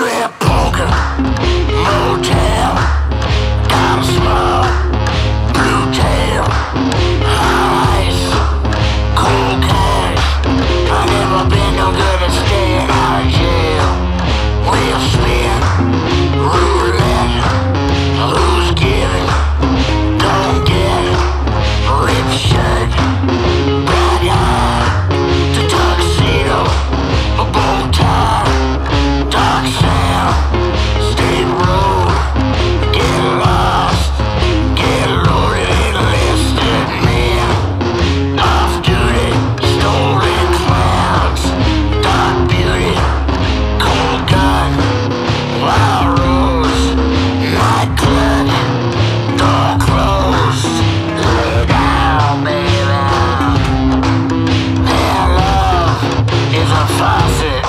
strip poker, motel, got a small blue tail, ice, cold cash. I've never been no good at staying out of jail. We'll spin roulette, who's giving, don't get it. Ripped shirt, black eye, to Tuxedo, a bow tie, dark sound, state road, get lost, get loaded, enlisted men, off duty, stolen clouds, dark beauty, cold gun, wild rose, night clerk, door closed, lay down, baby. Their love is a faucet.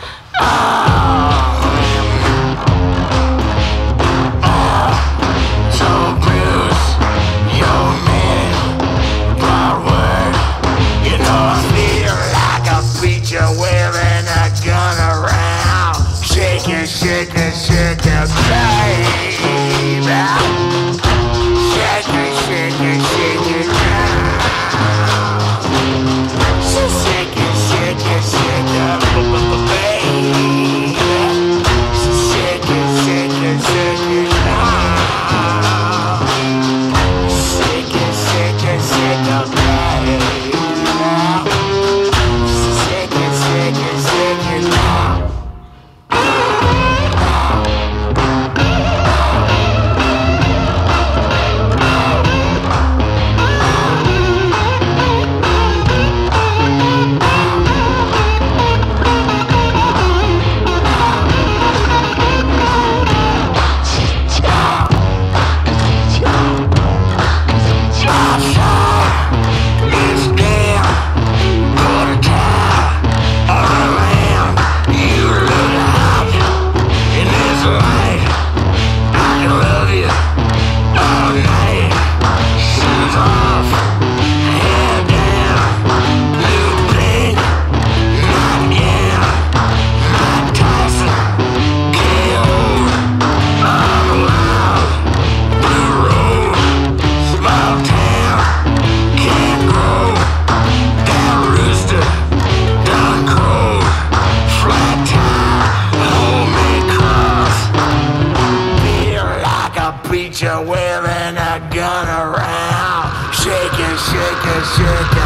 So Bruce, your man, brought word. You know I feel like a preacher wearing a gun around. Shake it, shake it, shake it, baby. Shake it, shake it, shake it now. So shake it, shake it, shake it, baby. So shake it, shake it, shake it now. Shake it, shake it, shake it, baby. So shake it, shake it, shake it now. Preacher wearing a gun around. Shake it, shake it, shake it.